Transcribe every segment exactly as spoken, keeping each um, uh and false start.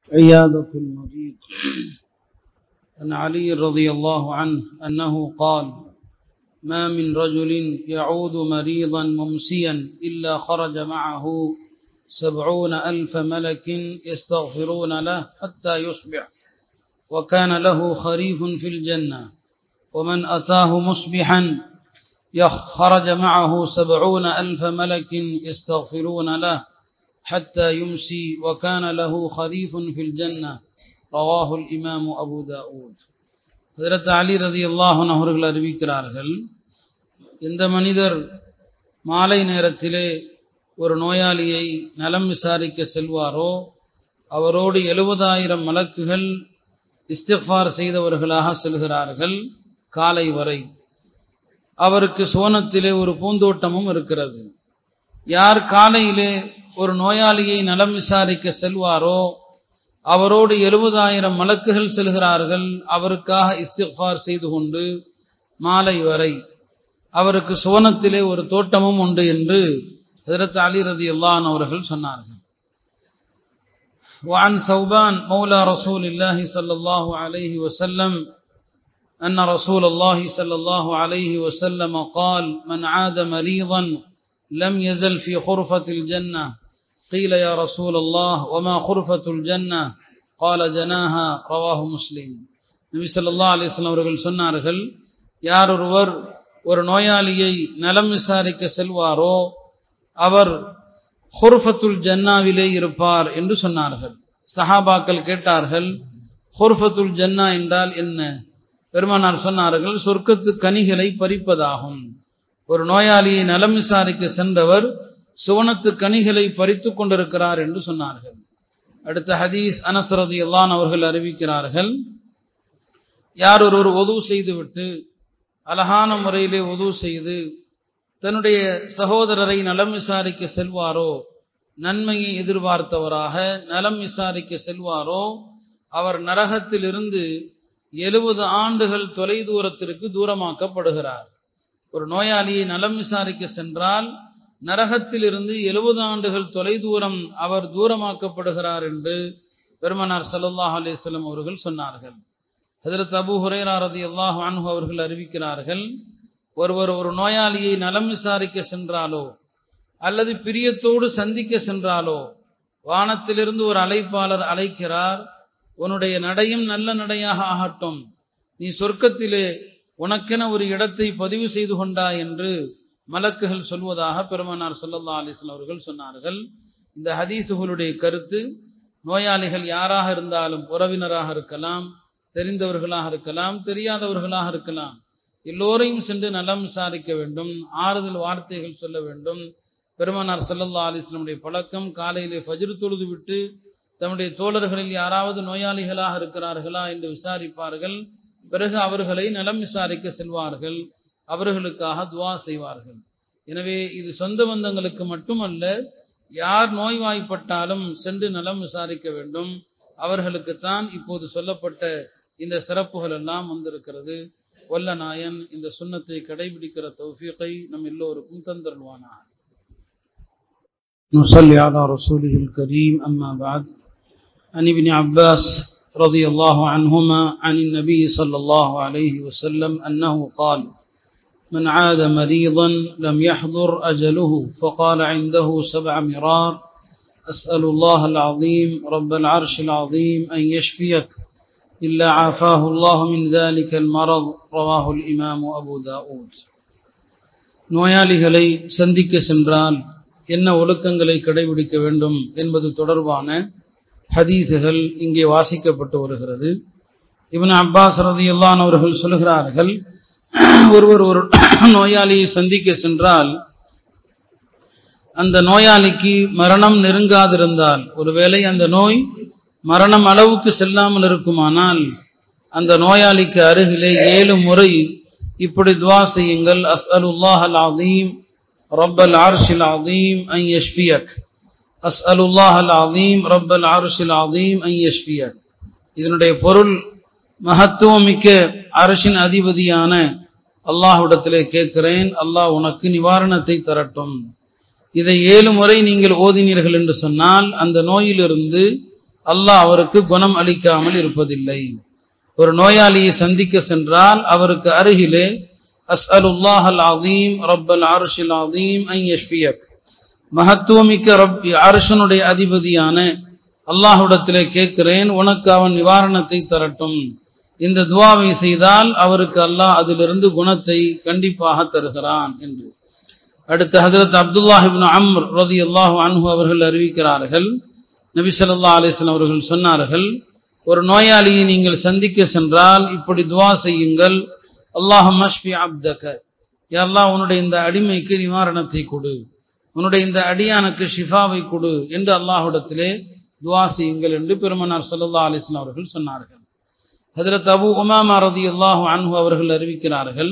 عيادة المريض. عن علي رضي الله عنه أنه قال: ما من رجل يعود مريضا ممسيا إلا خرج معه سبعون ألف ملك يستغفرون له حتى يصبح وكان له خريف في الجنة. ومن أتاه مصبحا خرج معه سبعون ألف ملك يستغفرون له حتى يمسي وكان له خريف في الجنة. رواه الإمام أبو داود. ஹஜ்ரத் அலி ரலியல்லாஹு அன்ஹு அவர்கள் அறிவிக்கிறார்கள், இந்த மனிதர் மாலை நேரத்திலே ஒரு நோயாளியை நலம் விசாரிக்க செல்வாரோ அவரோடு எழுபதாயிரம் மலக்குகள் இஸ்திக்ஃபார் செய்தவர்களாக செல்கிறார்கள் காலை வரை. அவருக்கு சுவனத்திலே ஒரு பூந்தோட்டமும் இருக்கிறது. யார் காலையிலே ஒரு நோயாளியை நலம் விசாரிக்க செல்வாரோ அவரோடு எழுபதாயிரம் மலக்குகள் செல்கிறார்கள் அவருக்காக இஸ்திக்ஃபார் செய்து கொண்டு மாலை வரை. அவருக்கு சுவனத்திலே ஒரு தோட்டமும் உண்டு என்று ஹஜ்ரத் அலி ரலியல்லாஹு அன்ஹு அவர்கள் சொன்னார்கள். وعن ثوبان مولى رسول الله صلى الله عليه وسلم أن رسول الله صلى الله عليه وسلم قال: من عاد مريضا لم يزل في خرفة الجنة. قيل: يا رسول الله وما خرفة الجنة؟ قال: جناها. رواه مسلم. நபி ஸல்லல்லாஹு அலைஹி வஸல்லம் அவர்கள் சொன்னார்கள், யார் ஒருவர் ஒரு நோயாளியை நலம் விசாரிக்க செல்வாரோ அவர் ஹுர்ஃபத்துல் ஜன்னாவிலே இருப்பார் என்று சொன்னார்கள். சஹாபாக்கள் கேட்டார்கள், ஹுர்ஃபத்துல் ஜன்னா என்றால் என்ன? பெருமானார் சொன்னார்கள், சொர்க்கத்து கனிகளை பறிப்பதாகும். ஒரு நோயாளியை நலம் விசாரிக்க சென்றவர் சுவனத்து கனிகளை பறித்து கொண்டிருக்கிறார் என்று சொன்னார்கள். அடுத்த ஹதீஸ் அனஸ் ரலியல்லாஹு அன்ஹு அவர்கள் அறிவிக்கிறார்கள், யார் ஒருவர் வுது செய்துவிட்டு அழகான முறையிலே வுது செய்து தன்னுடைய சகோதரரை நலம் விசாரிக்க செல்வாரோ, நன்மையை எதிர்பார்த்தவராக நலம் விசாரிக்க செல்வாரோ, அவர் நரகத்திலிருந்து எழுபது ஆண்டுகள் தொலை தூரத்திற்கு தூரமாக்கப்படுகிறார். ஒரு நோயாளியை நலம் விசாரிக்க சென்றால் நரகத்திலிருந்து எழுபது ஆண்டுகள் தொலை தூரம் அவர் தூரமாக்கப்படுகிறார் என்று பெருமானார் ஸல்லல்லாஹு அலைஹி வஸல்லம் அவர்கள் சொன்னார்கள். ஹஜ்ரத் அபூ ஹுரைரா ரலியல்லாஹு அன்ஹு அவர்கள் அறிவிக்கிறார்கள், ஒருவர் ஒரு நோயாளியை நலம் விசாரிக்க சென்றாலோ அல்லது பிரியத்தோடு சந்திக்க சென்றாலோ வானத்திலிருந்து ஒரு அழைப்பாளர் அழைக்கிறார், உன்னுடைய நடையும் நல்ல நடையாக ஆகட்டும், நீ சொர்க்கத்திலே உனக்கென ஒரு இடத்தை பதிவு செய்து கொண்டாய் என்று மலக்குகள் சொல்வதாக பெருமானார் ஸல்லல்லாஹு அலைஹி வஸல்லம் அவர்கள் சொன்னார்கள். இந்த ஹதீஸுகளுடைய கருத்து, நோயாளிகள் யாராக இருந்தாலும், உறவினராக இருக்கலாம், தெரிந்தவர்களாக இருக்கலாம், தெரியாதவர்களாக இருக்கலாம், எல்லோரையும் சென்று நலம் விசாரிக்க வேண்டும், ஆறுதல் வார்த்தைகள் சொல்ல வேண்டும். பெருமானார் ஸல்லல்லாஹு அலைஹி வஸல்லம் பழக்கம், காலையிலே ஃபஜ்ர் தொழுது விட்டு தம்முடைய தோழர்களில் யாராவது நோயாளிகளாக இருக்கிறார்களா என்று விசாரிப்பார்கள். பிறகு அவர்களை நலம் விசாரிக்க செல்வார்கள், அவர்களுக்காக துவா செய்வார்கள். எனவே இது சொந்த பந்தங்களுக்கு மட்டுமல்ல, யார் நோய்வாய்ப்பட்டாலும் சென்று நலம் விசாரிக்க வேண்டும். அவர்களுக்குத்தான் இப்போது சொல்லப்பட்ட இந்த சிறப்புகள் எல்லாம் வந்திருக்கிறது. வல்ல நாயன் இந்த சுன்னத்தை கடைபிடிக்கிற தௌஃபீகை நம் எல்லோருக்கும் தந்தருள்வானாக. نصلي على رسوله الكريم. أما بعد. عن ابن عباس رضي الله عنهما عن النبي صلى الله عليه وسلم أنه قال: من عاد مريضا لم يحضر أجله فقال عنده سبع مرار: أسأل الله العظيم رب العرش العظيم أن يشفيك إلا عافاه الله من ذلك المرض. رواه الإمام أبو داود. நோயாளிகளை சந்திக்க சென்றால் என்ன ஒழுக்கங்களை கடைபிடிக்க வேண்டும் என்பது தொடர்பான ஹதீஸுகள் இங்கே வாசிக்கப்பட்டு வருகிறது. இப்னு அப்பாஸ் ரலியல்லாஹு அன்ஹு அவர்கள் சொல்கிறார்கள், ஒருவர் ஒரு நோயாளியை சந்திக்க சென்றால் அந்த நோயாளிக்கு மரணம் நெருங்காதிருந்தால், ஒருவேளை அந்த நோய் மரணம் அளவுக்கு செல்லாமல் இருக்குமானால் அந்த நோயாளிக்கு அருகிலே ஏழு முறை இப்படி துவா செய்யுங்கள்: அஸ்அலுல்லாஹல் அஸீம் ரப்பல் அர்ஷில் அஸீம் அன் யஷ்ஃபியக், அஸ்அலுல்லாஹல் அஸீம் ரப்பல் அர்ஷில் அஸீம் அன் யஷ்ஃபியக். இதனுடைய பொருள், மகத்துவமிக்க அர்ஷின் அதிபதியான அல்லாஹ்விடத்திலே கேட்கிறேன், அல்லாஹ் உனக்கு நிவாரணத்தை தரட்டும். இதை ஏழு முறை நீங்கள் ஓதினீர்கள் என்று சொன்னால் அந்த நோயிலிருந்து அல்லாஹ் அவருக்கு குணம் அளிக்காமல் இருப்பதில்லை. ஒரு நோயாளியை சந்திக்க சென்றால் அவருக்கு அருகிலே அஸ்அலுல்லாஹல் அஸீம் ரப்பல் அர்ஷில் அஸீம் அன் யஷ்ஃபியக், மகத்துவமிக்க ரப் அர்ஷனுடைய அதிபதியான அல்லாஹ்விடத்திலே கேட்கிறேன், உனக்கு அவன் நிவாரணத்தை தரட்டும். இந்த துஆவை செய்தால் அவருக்கு அல்லாஹ் அதிலிருந்து குணத்தை கண்டிப்பாக தருகிறான் என்று. அடுத்த ஹஜ்ரத் அப்துல்லாஹ் இப்னு அம்ர் ரலியல்லாஹு அன்ஹு அவர்கள் அறிவிக்கிறார்கள், நபி ஸல்லல்லாஹு அலைஹி வஸல்லம் அவர்கள் சொன்னார்கள், ஒரு நோயாளியை நீங்கள் சந்திக்க சென்றால் இப்படி துஆ செய்யுங்கள், அல்லாஹும்ம அஷ்ஃபி அப்தக, யா அல்லாஹ் உன்னுடைய இந்த அடிமைக்கு நிவாரணத்தை கொடு, உன்னுடைய இந்த அடியானுக்கு ஷிஃபாவை கொடு என்று அல்லாஹ்விடத்திலே துஆ செய்யுங்கள் என்று பெருமானார் ஸல்லல்லாஹு அலைஹி வஸல்லம் அவர்கள் சொன்னார்கள். ஹஜ்ரத் அபூ உமாமா ரலியல்லாஹு அன்ஹு அவர்கள் அறிவிக்கிறார்கள்,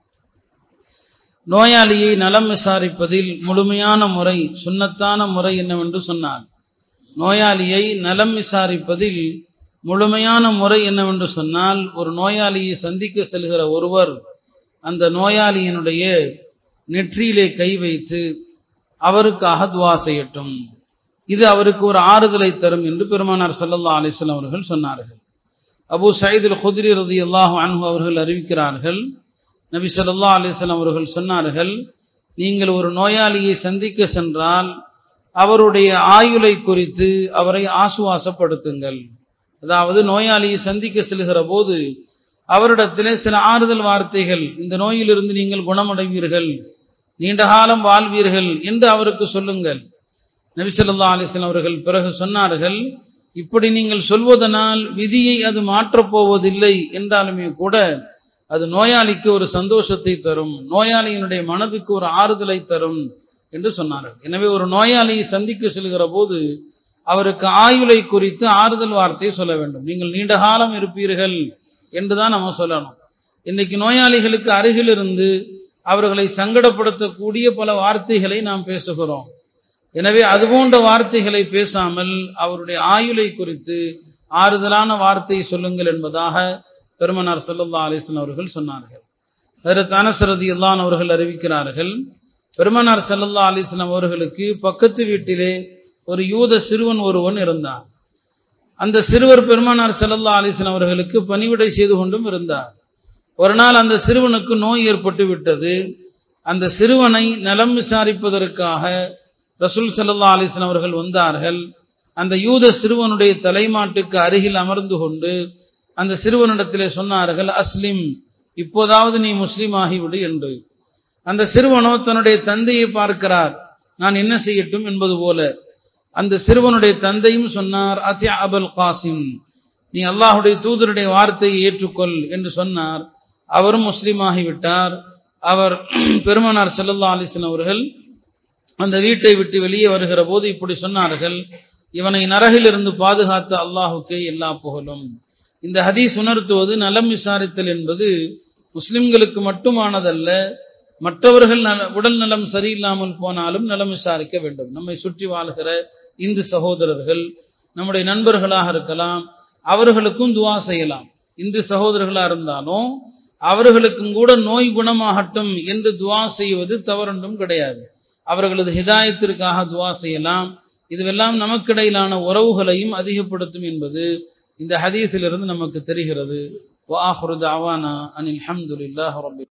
நோயாளியை நலம் விசாரிப்பதில் முழுமையான முறை சுன்னத்தான முறை என்னவென்று சொன்னார். நோயாளியை நலம் விசாரிப்பதில் முழுமையான முறை என்னவென்று சொன்னால், ஒரு நோயாளியை சந்திக்க செல்கிற ஒருவர் அந்த நோயாளியினுடைய நெற்றியிலே கை வைத்து அவருக்காக துஆ செய்யட்டும். இது அவருக்கு ஒரு ஆறுதலை தரும் என்று பெருமானார் ஸல்லல்லாஹு அலைஹி வஸல்லம் அவர்கள் சொன்னார்கள். அபூ சயீத் அல் குத்ரி ரலியல்லாஹு அன்ஹு அவர்கள் அறிவிக்கிறார்கள், நபி ஸல்லல்லாஹு அலைஹி வஸல்லம் அவர்கள் சொன்னார்கள், நீங்கள் ஒரு நோயாளியை சந்திக்க சென்றால் அவருடைய ஆயுளை குறித்து அவரை ஆசுவாசப்படுத்துங்கள். அதாவது நோயாளியை சந்திக்க செல்கிற போது அவரிடத்திலே சில ஆறுதல் வார்த்தைகள், இந்த நோயிலிருந்து நீங்கள் குணமடைவீர்கள், நீண்ட காலம் வாழ்வீர்கள் என்று அவருக்கு சொல்லுங்கள். நபி ஸல்லல்லாஹு அலைஹி வஸல்லம் அவர்கள் பிறகு சொன்னார்கள், இப்படி நீங்கள் சொல்வதனால் விதியை அது மாற்றப் போவதில்லை என்றாலுமே கூட அது நோயாளிக்கு ஒரு சந்தோஷத்தை தரும், நோயாளியினுடைய மனதுக்கு ஒரு ஆறுதலை தரும் என்று சொன்னார்கள். எனவே ஒரு நோயாளியை சந்திக்க செல்கிற போது அவருக்கு ஆயுளை குறித்து ஆறுதல் வார்த்தையை சொல்ல வேண்டும். நீங்கள் நீண்ட காலம் இருப்பீர்கள் என்றுதான் நம்ம சொல்லணும். இன்னைக்கு நோயாளிகளுக்கு அருகில் இருந்து அவர்களை சங்கடப்படுத்தக்கூடிய பல வார்த்தைகளை நாம் பேசுகிறோம். எனவே அதுபோன்ற வார்த்தைகளை பேசாமல் அவருடைய ஆயுளை குறித்து ஆறுதலான வார்த்தை சொல்லுங்கள் என்பதாக பெருமானார் ஸல்லல்லாஹு அலைஹி வஸல்லம் அவர்கள் சொன்னார்கள். ஹஜ்ரத் அனஸ் ரலியல்லாஹு அன்ஹு அவர்கள் அறிவிக்கிறார்கள், பெருமானார் ஸல்லல்லாஹு அலைஹி வஸல்லம் அவர்களுக்கு பக்கத்து வீட்டிலே ஒரு யூத சிறுவன் ஒருவன் இருந்தான். அந்த சிறுவர் பெருமானார் ஸல்லல்லாஹு அலைஹி வஸல்லம் அவர்களுக்கு பணிவிடை செய்து கொண்டும் இருந்தார். ஒரு நாள் அந்த சிறுவனுக்கு நோய் ஏற்பட்டு விட்டது. அந்த சிறுவனை நலம் விசாரிப்பதற்காக ரசூல் ஸல்லல்லாஹு அலைஹி வஸல்லம் அவர்கள் வந்தார்கள். அந்த யூத சிறுவனுடைய தலைமாட்டுக்கு அருகில் அமர்ந்து கொண்டு அந்த சிறுவனிடத்திலே சொன்னார்கள், அஸ்லிம், இப்போதாவது நீ முஸ்லீம் ஆகிவிடு என்று. அந்த சிறுவனோ தன்னுடைய தந்தையை பார்க்கிறார், நான் என்ன செய்யட்டும் என்பது போல. அந்த சிறுவனுடைய தந்தையும் சொன்னார், அத்தி அபுல் காசிம், நீ அல்லாஹுடைய தூதருடைய வார்த்தையை ஏற்றுக்கொள் என்று சொன்னார். அவரும் முஸ்லீம் ஆகிவிட்டார். அவர் பெருமானார் ஸல்லல்லாஹு அலைஹி வஸல்லம் அவர்கள் அந்த வீட்டை விட்டு வெளியே வருகிற போது இப்படி சொன்னார்கள், இவனை நரகிலிருந்து பாதுகாத்த அல்லாஹுக்கே எல்லா புகழும். இந்த ஹதீஸ் உணர்த்துவது நலம் விசாரித்தல் என்பது முஸ்லிம்களுக்கு மட்டுமானதல்ல, மற்றவர்கள் உடல் நலம் சரியில்லாமல் போனாலும் நலம் விசாரிக்க வேண்டும். நம்மை சுற்றி வாழ்கிற இந்து சகோதரர்கள் நம்முடைய நண்பர்களாக இருக்கலாம், அவர்களுக்கும் துஆ செய்யலாம். இந்து சகோதரர்களா இருந்தாலும் அவர்களுக்கும் கூட நோய் குணமாகட்டும் என்று துஆ செய்வது தவறொன்றும் கிடையாது. அவர்களது ஹிதாயத்திற்காக துஆ செய்யலாம். இதுவெல்லாம் நமக்கிடையிலான உறவுகளையும் அதிகப்படுத்தும் என்பது இந்த ஹதீஸிலிருந்து நமக்கு தெரிகிறது. வ ஆஹிரு தஅவானா அனில் ஹம்துலில்லாஹி ரப்பில்